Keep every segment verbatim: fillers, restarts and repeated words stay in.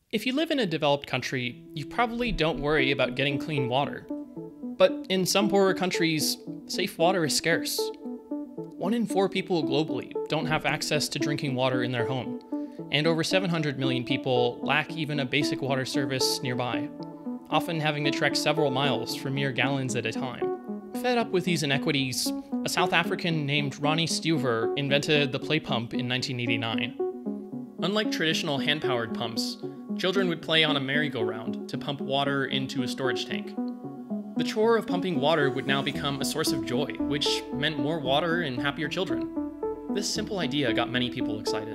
If you live in a developed country, you probably don't worry about getting clean water. But in some poorer countries, safe water is scarce. One in four people globally don't have access to drinking water in their home, and over seven hundred million people lack even a basic water service nearby, often having to trek several miles for mere gallons at a time. Fed up with these inequities, a South African named Ronnie Stuver invented the play pump in nineteen eighty-nine. Unlike traditional hand-powered pumps, children would play on a merry-go-round to pump water into a storage tank. The chore of pumping water would now become a source of joy, which meant more water and happier children. This simple idea got many people excited.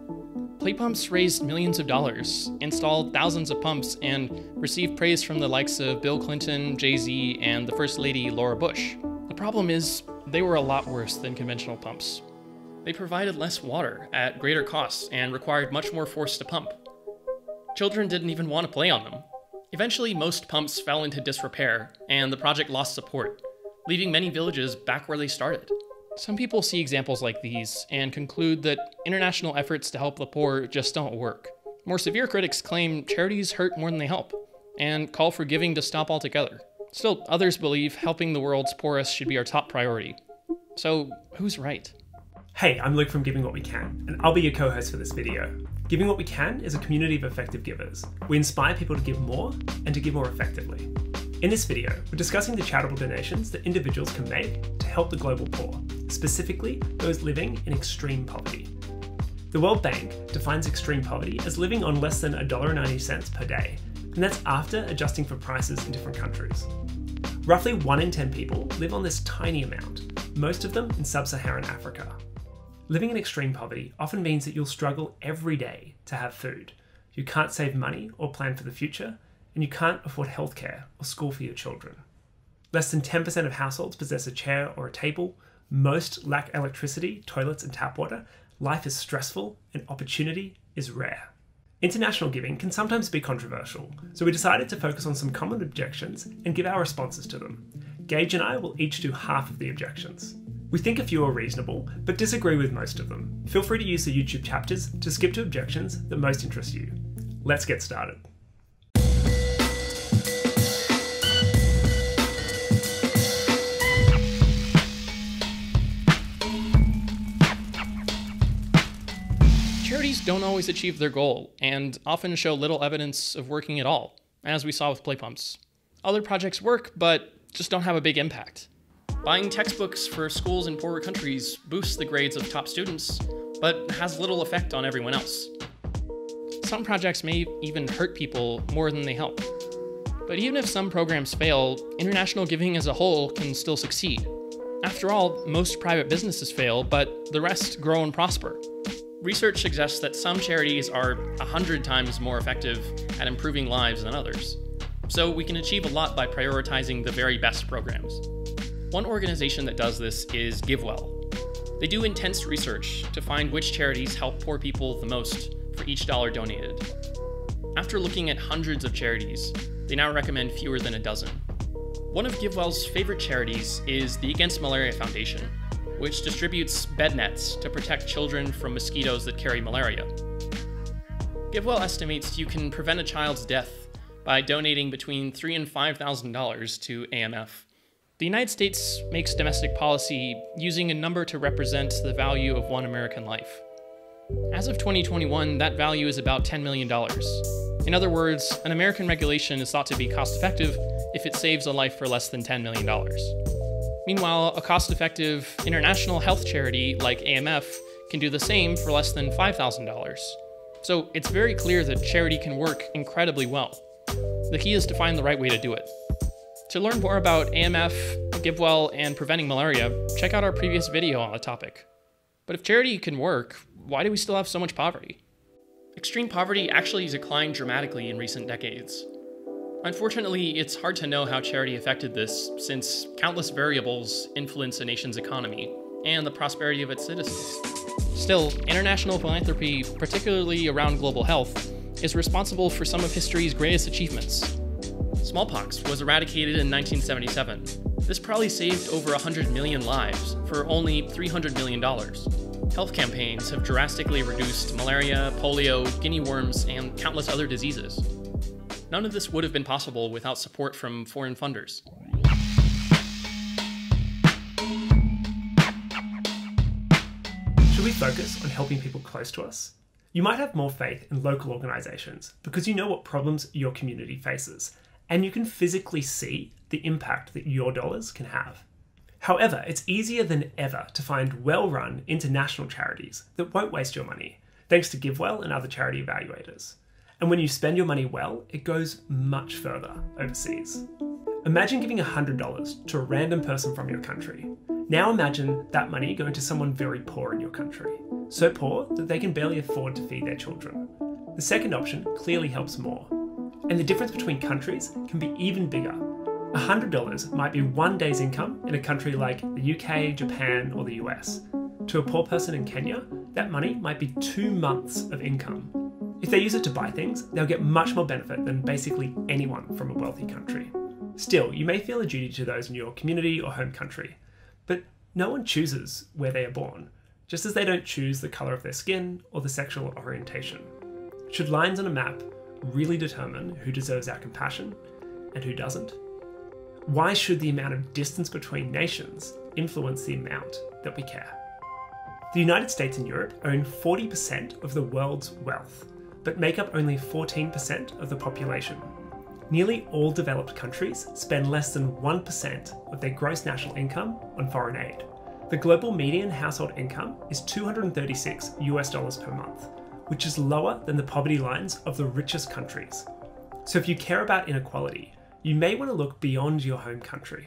Play pumps raised millions of dollars, installed thousands of pumps, and received praise from the likes of Bill Clinton, Jay-Z, and the First Lady Laura Bush. The problem is, they were a lot worse than conventional pumps. They provided less water at greater costs and required much more force to pump. Children didn't even want to play on them. Eventually, most pumps fell into disrepair, and the project lost support, leaving many villages back where they started. Some people see examples like these and conclude that international efforts to help the poor just don't work. More severe critics claim charities hurt more than they help, and call for giving to stop altogether. Still, others believe helping the world's poorest should be our top priority. So, who's right? Hey, I'm Luke from Giving What We Can, and I'll be your co-host for this video. Giving What We Can is a community of effective givers. We inspire people to give more and to give more effectively. In this video, we're discussing the charitable donations that individuals can make to help the global poor, specifically those living in extreme poverty. The World Bank defines extreme poverty as living on less than one dollar and ninety cents per day, and that's after adjusting for prices in different countries. Roughly one in ten people live on this tiny amount, most of them in sub-Saharan Africa. Living in extreme poverty often means that you'll struggle every day to have food. You can't save money or plan for the future, and you can't afford healthcare or school for your children. Less than ten percent of households possess a chair or a table, most lack electricity, toilets, and tap water, life is stressful, and opportunity is rare. International giving can sometimes be controversial, so we decided to focus on some common objections and give our responses to them. Gage and I will each do half of the objections. We think a few are reasonable, but disagree with most of them. Feel free to use the YouTube chapters to skip to objections that most interest you. Let's get started. Charities don't always achieve their goal, and often show little evidence of working at all, as we saw with play pumps. Other projects work, but just don't have a big impact. Buying textbooks for schools in poorer countries boosts the grades of top students, but has little effect on everyone else. Some projects may even hurt people more than they help. But even if some programs fail, international giving as a whole can still succeed. After all, most private businesses fail, but the rest grow and prosper. Research suggests that some charities are a hundred times more effective at improving lives than others. So we can achieve a lot by prioritizing the very best programs. One organization that does this is GiveWell. They do intense research to find which charities help poor people the most for each dollar donated. After looking at hundreds of charities, they now recommend fewer than a dozen. One of GiveWell's favorite charities is the Against Malaria Foundation, which distributes bed nets to protect children from mosquitoes that carry malaria. GiveWell estimates you can prevent a child's death by donating between three thousand dollars and five thousand dollars to A M F. The United States makes domestic policy using a number to represent the value of one American life. As of twenty twenty-one, that value is about ten million dollars. In other words, an American regulation is thought to be cost-effective if it saves a life for less than ten million dollars. Meanwhile, a cost-effective international health charity like A M F can do the same for less than five thousand dollars. So it's very clear that charity can work incredibly well. The key is to find the right way to do it. To learn more about A M F, GiveWell, and preventing malaria, check out our previous video on the topic. But if charity can work, why do we still have so much poverty? Extreme poverty actually declined dramatically in recent decades. Unfortunately, it's hard to know how charity affected this, since countless variables influence a nation's economy and the prosperity of its citizens. Still, international philanthropy, particularly around global health, is responsible for some of history's greatest achievements. Smallpox was eradicated in nineteen seventy-seven. This probably saved over one hundred million lives for only three hundred million dollars. Health campaigns have drastically reduced malaria, polio, guinea worms, and countless other diseases. None of this would have been possible without support from foreign funders. Should we focus on helping people close to us? You might have more faith in local organisations because you know what problems your community faces, and you can physically see the impact that your dollars can have. However, it's easier than ever to find well-run international charities that won't waste your money, thanks to GiveWell and other charity evaluators. And when you spend your money well, it goes much further overseas. Imagine giving one hundred dollars to a random person from your country. Now imagine that money going to someone very poor in your country, so poor that they can barely afford to feed their children. The second option clearly helps more. And the difference between countries can be even bigger. one hundred dollars might be one day's income in a country like the U K, Japan, or the U S. To a poor person in Kenya, that money might be two months of income. If they use it to buy things, they'll get much more benefit than basically anyone from a wealthy country. Still, you may feel a duty to those in your community or home country, but no one chooses where they are born, just as they don't choose the colour of their skin or the sexual orientation. Should lines on a map really determine who deserves our compassion and who doesn't? Why should the amount of distance between nations influence the amount that we care? The United States and Europe own forty percent of the world's wealth, but make up only fourteen percent of the population. Nearly all developed countries spend less than one percent of their gross national income on foreign aid. The global median household income is two hundred thirty-six US dollars per month, which is lower than the poverty lines of the richest countries. So if you care about inequality, you may want to look beyond your home country.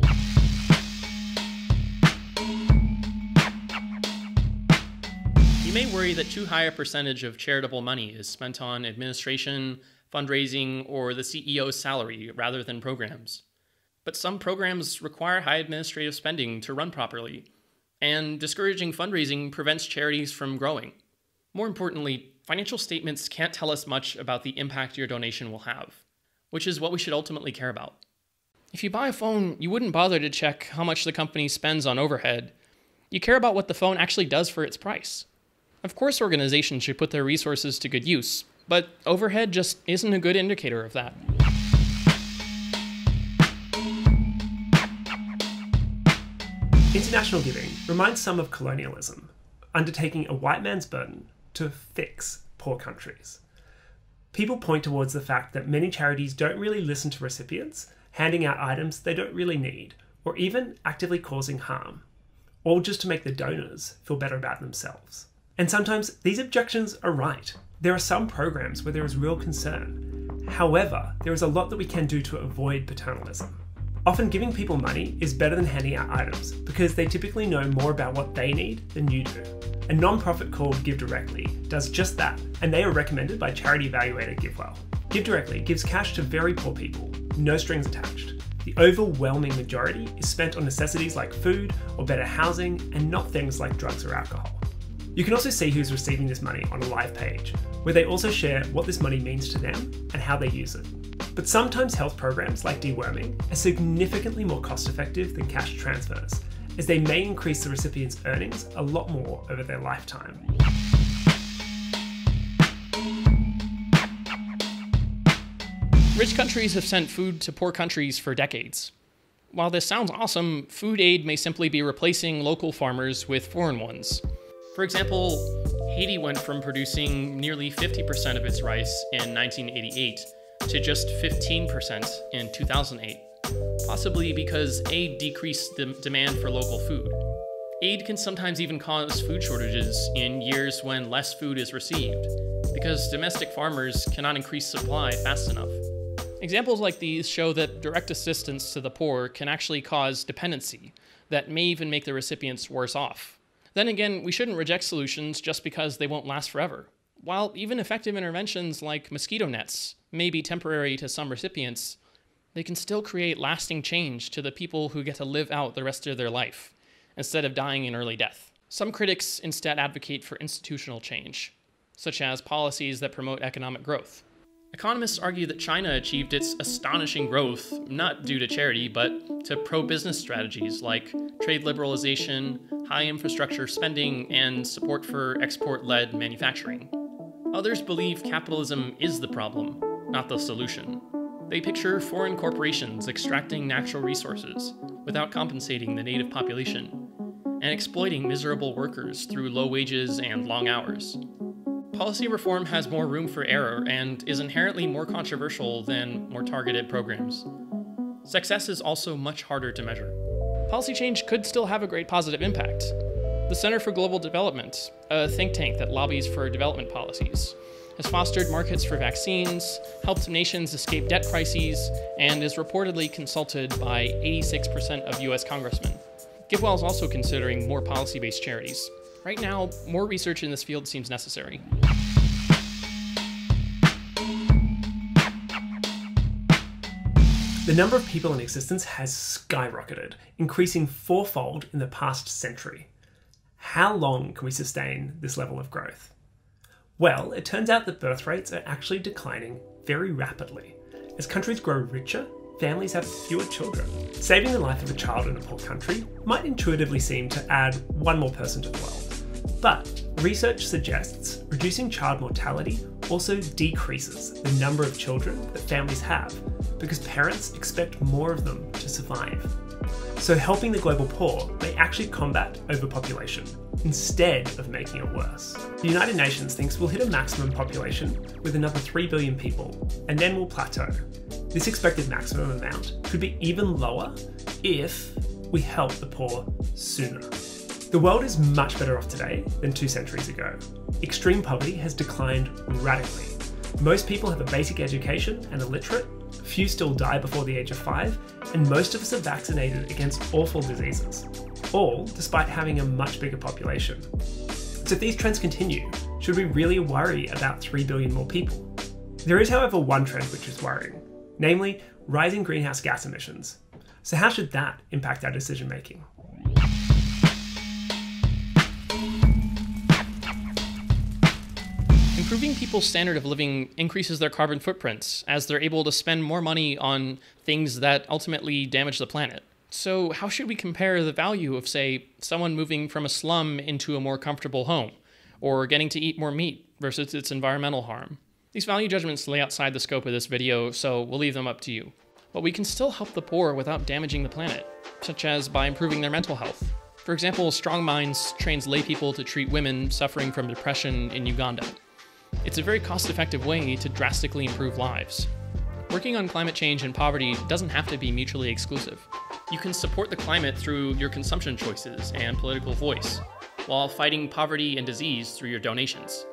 You may worry that too high a percentage of charitable money is spent on administration, fundraising, or the C E O's salary rather than programs. But some programs require high administrative spending to run properly, and discouraging fundraising prevents charities from growing. More importantly, financial statements can't tell us much about the impact your donation will have, which is what we should ultimately care about. If you buy a phone, you wouldn't bother to check how much the company spends on overhead. You care about what the phone actually does for its price. Of course, organizations should put their resources to good use, but overhead just isn't a good indicator of that. International giving reminds some of colonialism, undertaking a white man's burden to fix poor countries. People point towards the fact that many charities don't really listen to recipients, handing out items they don't really need, or even actively causing harm, all just to make the donors feel better about themselves. And sometimes these objections are right. There are some programs where there is real concern. However, there is a lot that we can do to avoid paternalism. Often giving people money is better than handing out items because they typically know more about what they need than you do. A non-profit called Give Directly does just that, and they are recommended by charity evaluator GiveWell. Give Directly gives cash to very poor people, no strings attached. The overwhelming majority is spent on necessities like food or better housing, and not things like drugs or alcohol. You can also see who's receiving this money on a live page, where they also share what this money means to them and how they use it. But sometimes health programs like deworming are significantly more cost-effective than cash transfers, as they may increase the recipient's earnings a lot more over their lifetime. Rich countries have sent food to poor countries for decades. While this sounds awesome, food aid may simply be replacing local farmers with foreign ones. For example, Haiti went from producing nearly fifty percent of its rice in nineteen eighty-eight to just fifteen percent in two thousand eight, possibly because aid decreased the demand for local food. Aid can sometimes even cause food shortages in years when less food is received, because domestic farmers cannot increase supply fast enough. Examples like these show that direct assistance to the poor can actually cause dependency that may even make the recipients worse off. Then again, we shouldn't reject solutions just because they won't last forever. While even effective interventions like mosquito nets may be temporary to some recipients, they can still create lasting change to the people who get to live out the rest of their life, instead of dying in early death. Some critics instead advocate for institutional change, such as policies that promote economic growth. Economists argue that China achieved its astonishing growth not due to charity, but to pro-business strategies like trade liberalization, high infrastructure spending, and support for export-led manufacturing. Others believe capitalism is the problem, not the solution. They picture foreign corporations extracting natural resources without compensating the native population, and exploiting miserable workers through low wages and long hours. Policy reform has more room for error and is inherently more controversial than more targeted programs. Success is also much harder to measure. Policy change could still have a great positive impact. The Center for Global Development, a think tank that lobbies for development policies, has fostered markets for vaccines, helped nations escape debt crises, and is reportedly consulted by eighty-six percent of U S congressmen. GiveWell is also considering more policy-based charities. Right now, more research in this field seems necessary. The number of people in existence has skyrocketed, increasing fourfold in the past century. How long can we sustain this level of growth? Well, it turns out that birth rates are actually declining very rapidly. As countries grow richer, families have fewer children. Saving the life of a child in a poor country might intuitively seem to add one more person to the world. But research suggests reducing child mortality also decreases the number of children that families have because parents expect more of them to survive. So helping the global poor may actually combat overpopulation instead of making it worse. The United Nations thinks we'll hit a maximum population with another three billion people, and then we'll plateau. This expected maximum amount could be even lower if we help the poor sooner. The world is much better off today than two centuries ago. Extreme poverty has declined radically. Most people have a basic education and are literate, few still die before the age of five, and most of us are vaccinated against awful diseases, all despite having a much bigger population. So if these trends continue, should we really worry about three billion more people? There is, however, one trend which is worrying, namely rising greenhouse gas emissions. So how should that impact our decision making? Improving people's standard of living increases their carbon footprints, as they're able to spend more money on things that ultimately damage the planet. So how should we compare the value of, say, someone moving from a slum into a more comfortable home, or getting to eat more meat versus its environmental harm? These value judgments lay outside the scope of this video, so we'll leave them up to you. But we can still help the poor without damaging the planet, such as by improving their mental health. For example, Strong Minds trains laypeople to treat women suffering from depression in Uganda. It's a very cost-effective way to drastically improve lives. Working on climate change and poverty doesn't have to be mutually exclusive. You can support the climate through your consumption choices and political voice, while fighting poverty and disease through your donations.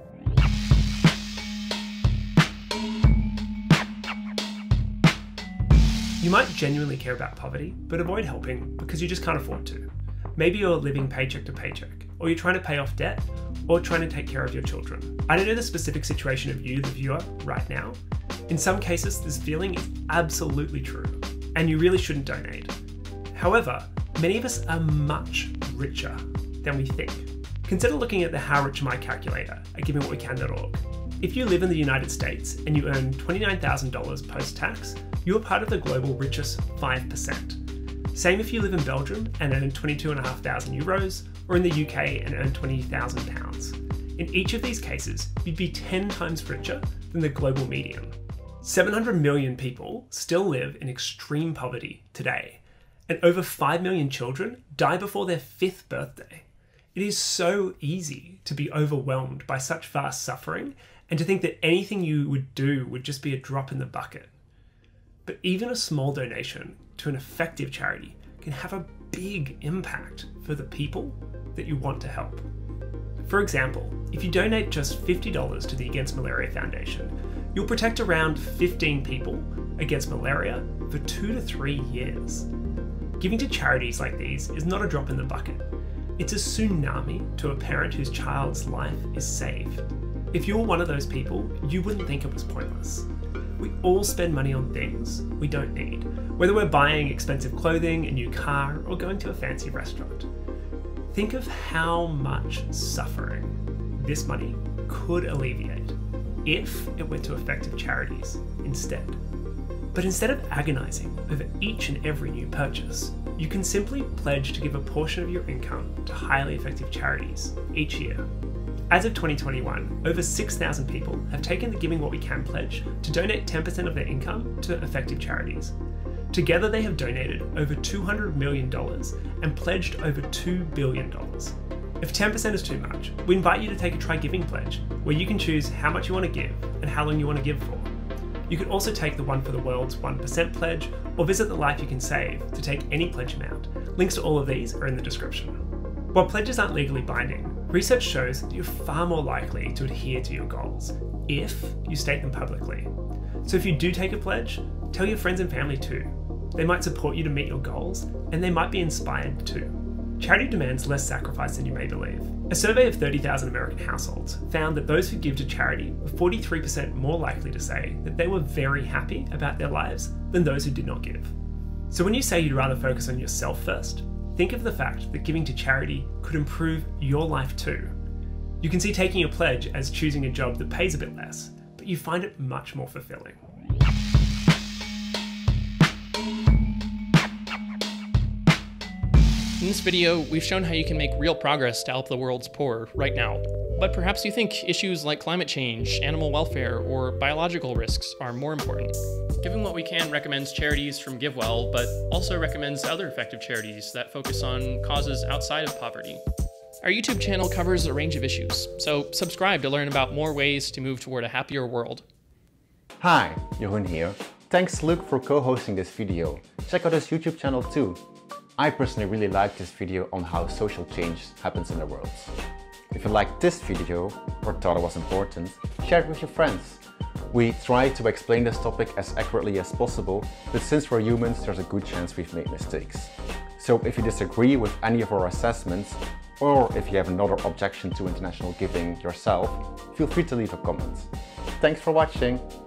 You might genuinely care about poverty, but avoid helping because you just can't afford to. Maybe you're living paycheck to paycheck, or you're trying to pay off debt, or trying to take care of your children. I don't know the specific situation of you, the viewer, right now. In some cases, this feeling is absolutely true, and you really shouldn't donate. However, many of us are much richer than we think. Consider looking at the How Rich Am I calculator at giving what we can dot org. If you live in the United States and you earn twenty-nine thousand dollars post-tax, you are part of the global richest five percent. Same if you live in Belgium and earn twenty-two thousand five hundred euros, or in the U K and earn twenty thousand pounds. In each of these cases, you'd be ten times richer than the global median. seven hundred million people still live in extreme poverty today, and over five million children die before their fifth birthday. It is so easy to be overwhelmed by such vast suffering and to think that anything you would do would just be a drop in the bucket. But even a small donation to an effective charity can have a big impact for the people that you want to help. For example, if you donate just fifty dollars to the Against Malaria Foundation, you'll protect around fifteen people against malaria for two to three years. Giving to charities like these is not a drop in the bucket. It's a tsunami to a parent whose child's life is saved. If you're one of those people, you wouldn't think it was pointless. We all spend money on things we don't need, whether we're buying expensive clothing, a new car, or going to a fancy restaurant. Think of how much suffering this money could alleviate. if it went to effective charities instead. But instead of agonising over each and every new purchase, you can simply pledge to give a portion of your income to highly effective charities each year. As of twenty twenty-one, over six thousand people have taken the Giving What We Can pledge to donate ten percent of their income to effective charities. Together they have donated over two hundred million dollars and pledged over two billion dollars. If ten percent is too much, we invite you to take a Try Giving pledge, where you can choose how much you want to give and how long you want to give for. You can also take the One for the World's one percent pledge, or visit the Life You Can Save to take any pledge amount. Links to all of these are in the description. While pledges aren't legally binding, research shows that you're far more likely to adhere to your goals if you state them publicly. So if you do take a pledge, tell your friends and family too. They might support you to meet your goals, and they might be inspired too. Charity demands less sacrifice than you may believe. A survey of thirty thousand American households found that those who give to charity were forty-three percent more likely to say that they were very happy about their lives than those who did not give. So when you say you'd rather focus on yourself first, think of the fact that giving to charity could improve your life too. You can see taking a pledge as choosing a job that pays a bit less, but you find it much more fulfilling. In this video, we've shown how you can make real progress to help the world's poor right now. But perhaps you think issues like climate change, animal welfare, or biological risks are more important. Giving What We Can recommends charities from GiveWell, but also recommends other effective charities that focus on causes outside of poverty. Our YouTube channel covers a range of issues, so subscribe to learn about more ways to move toward a happier world. Hi, Jeroen here. Thanks Luke for co-hosting this video. Check out his YouTube channel too. I personally really like this video on how social change happens in the world. If you liked this video or thought it was important, share it with your friends. We try to explain this topic as accurately as possible, but since we're humans, there's a good chance we've made mistakes. So if you disagree with any of our assessments, or if you have another objection to international giving yourself, feel free to leave a comment. Thanks for watching.